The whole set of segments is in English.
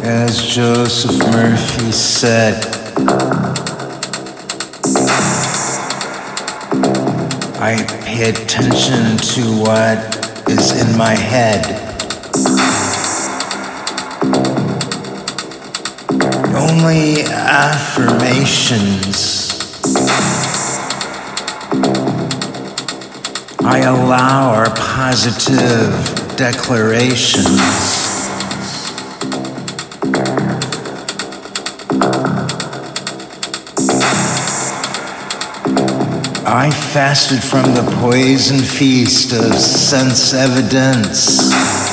As Joseph Murphy said, I pay attention to what is in my head. Only affirmations. I allow our positive declarations. I fasted from the poison feast of sense evidence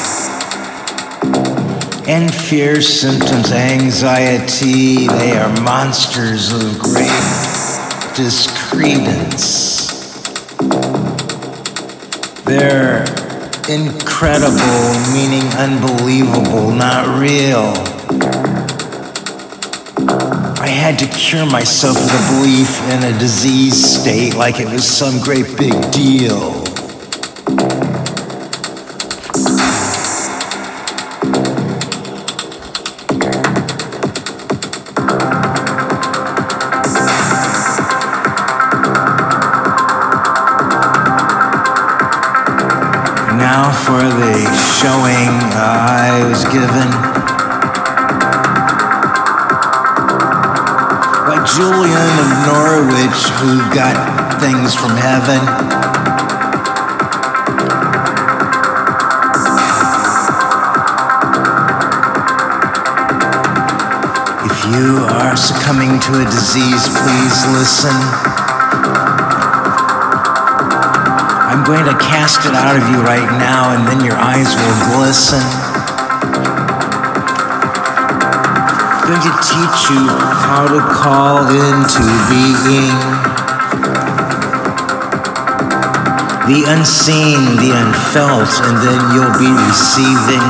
and fear symptoms, anxiety. They are monsters of great discredence. They're incredible, meaning unbelievable, not real. I had to cure myself of the belief in a disease state like it was some great big deal. Now for the showing I was given. Julian of Norwich, who got things from heaven. If you are succumbing to a disease, please listen. I'm going to cast it out of you right now, and then your eyes will glisten. I'm going to teach you how to call into being the unseen, the unfelt, and then you'll be receiving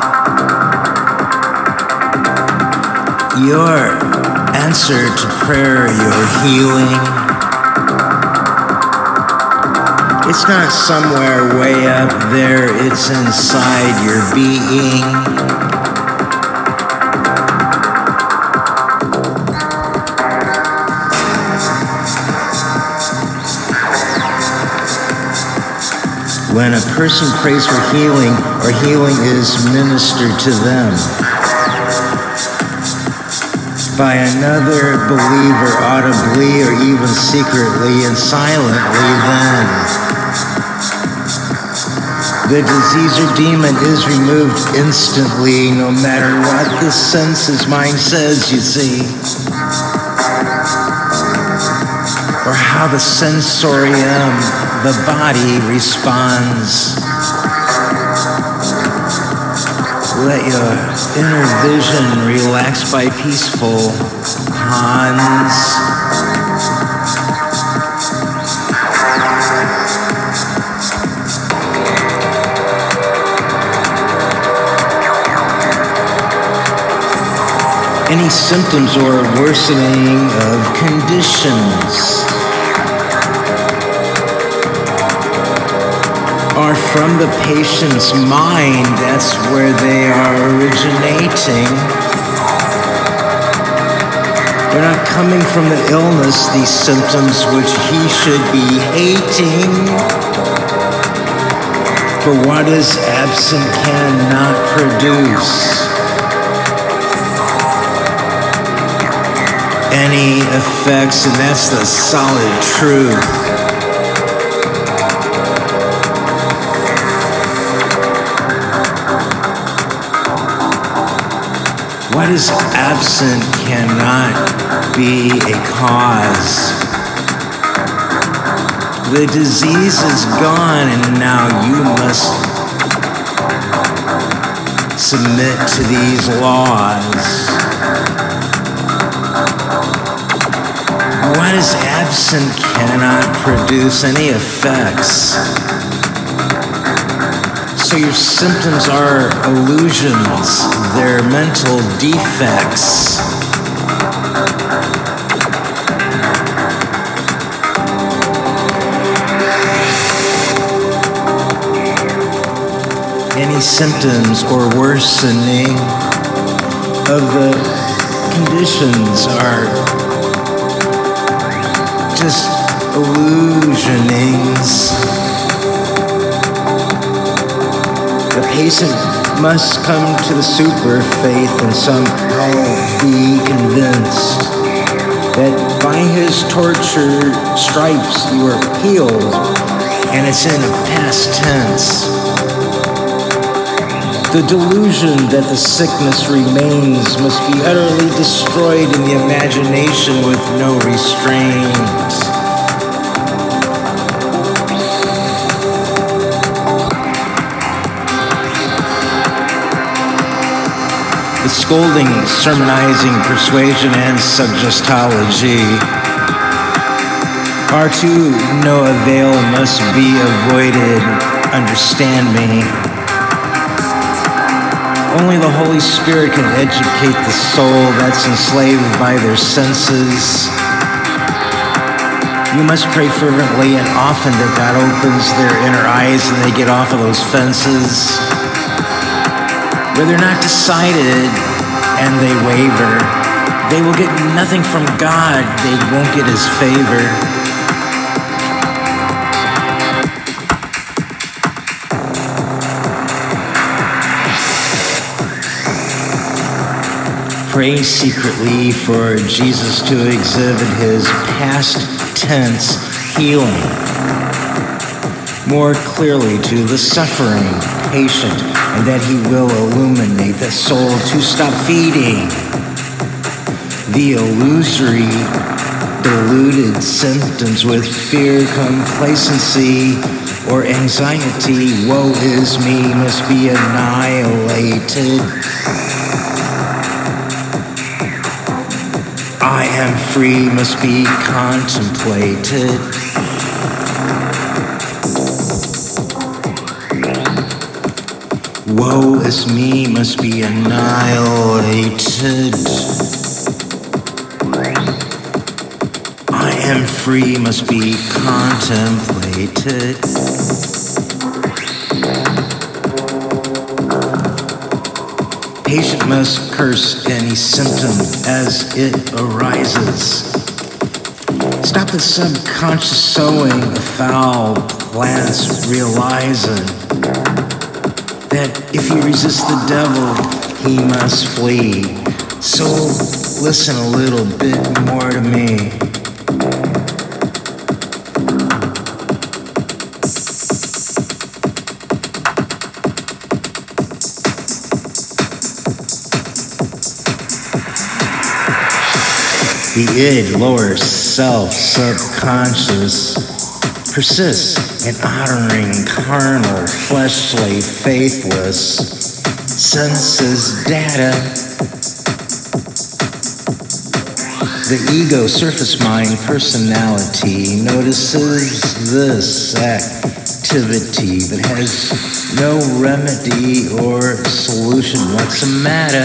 your answer to prayer, your healing. It's not somewhere way up there, it's inside your being. When a person prays for healing, or healing is ministered to them by another believer audibly or even secretly and silently, then the disease or demon is removed instantly, no matter what the senses mind says, you see, or how the sensorium, the body responds. Let your inner vision relax by peaceful ponds. Any symptoms or worsening of conditions are from the patient's mind. That's where they are originating. They're not coming from the illness, these symptoms which he should be hating. For what is absent cannot produce any effects, and that's the solid truth. What is absent cannot be a cause. The disease is gone, and now you must submit to these laws. What is absent cannot produce any effects. So your symptoms are illusions, they're mental defects. Any symptoms or worsening of the conditions are just illusionings. The patient must come to the super faith and somehow be convinced that by his torture stripes you are healed, and it's in a past tense. The delusion that the sickness remains must be utterly destroyed in the imagination with no restraint. The scolding, sermonizing, persuasion, and suggestology are to no avail and must be avoided. Understand me. Only the Holy Spirit can educate the soul that's enslaved by their senses. You must pray fervently and often that God opens their inner eyes and they get off of those fences where they're not decided and they waver. They will get nothing from God. They won't get his favor. Pray secretly for Jesus to exhibit his past tense healing more clearly to the suffering patient, and that he will illuminate the soul to stop feeding the illusory, deluded symptoms with fear, complacency, or anxiety. Woe is me must be annihilated. I am free must be contemplated. Woe is me must be annihilated. I am free must be contemplated. Patient must curse any symptom as it arises. Stop the subconscious sowing of foul plants, realizing that if you resist the devil, he must flee. So listen a little bit more to me. The id, lower self, subconscious, persists in honoring carnal, fleshly, faithless senses data. The ego, surface mind, personality notices this activity but has no remedy or solution. What's the matter?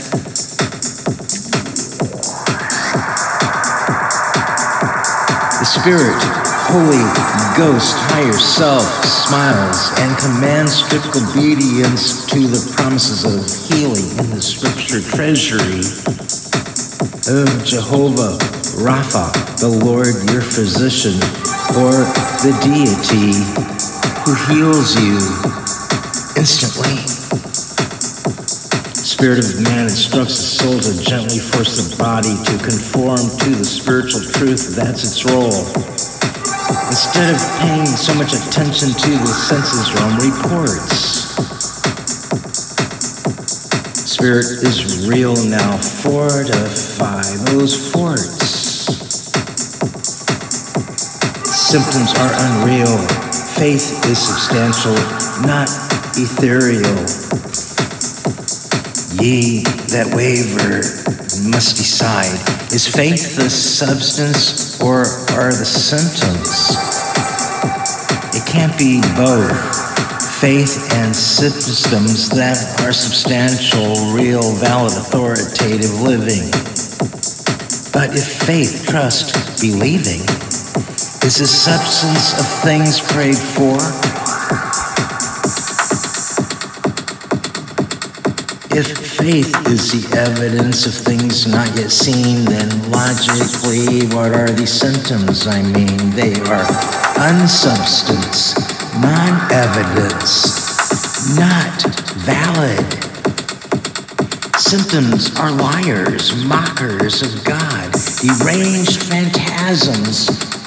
The Spirit, Holy Ghost, higher self, smiles and commands strict obedience to the promises of healing in the scripture treasury of Jehovah Rapha, the Lord your physician, or the deity who heals you instantly. Spirit of man instructs the soul to gently force the body to conform to the spiritual truth. That's its role. Instead of paying so much attention to the senses realm reports. Spirit is real now. Fortify those forts. Symptoms are unreal. Faith is substantial, not ethereal. Ye that waver must decide, is faith the substance or are the symptoms? It can't be both. Faith and systems that are substantial, real, valid, authoritative living. But if faith, trust, believing is the substance of things prayed for, If faith is the evidence of things not yet seen, then logically, what are these symptoms? I mean, they are unsubstance, non-evidence, not valid. Symptoms are liars, mockers of God, deranged phantasms,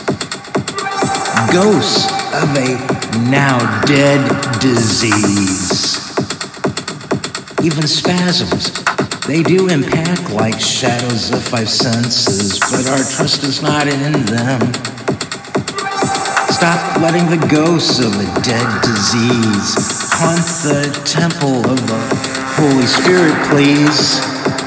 ghosts of a now dead disease. Even spasms, they do impact like shadows of five senses, but our trust is not in them. Stop letting the ghosts of a dead disease haunt the temple of the Holy Spirit, please.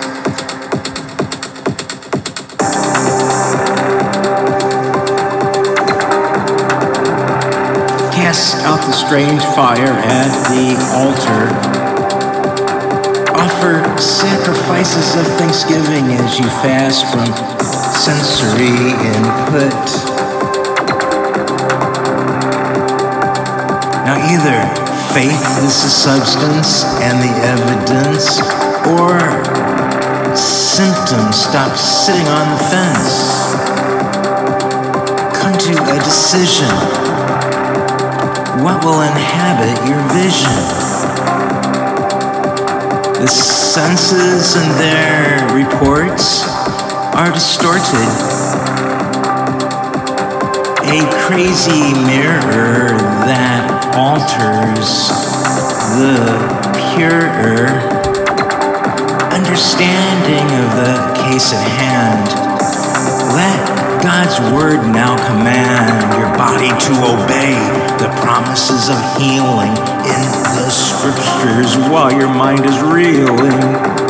Cast out the strange fire at the altar. Offer sacrifices of thanksgiving as you fast from sensory input. Now either faith is the substance and the evidence, or symptoms. Stop sitting on the fence. Come to a decision. What will inhabit your vision? The senses and their reports are distorted. A crazy mirror that alters the purer understanding of the case at hand. Let God's word now command your body to obey the promises of healing in the scriptures while your mind is reeling.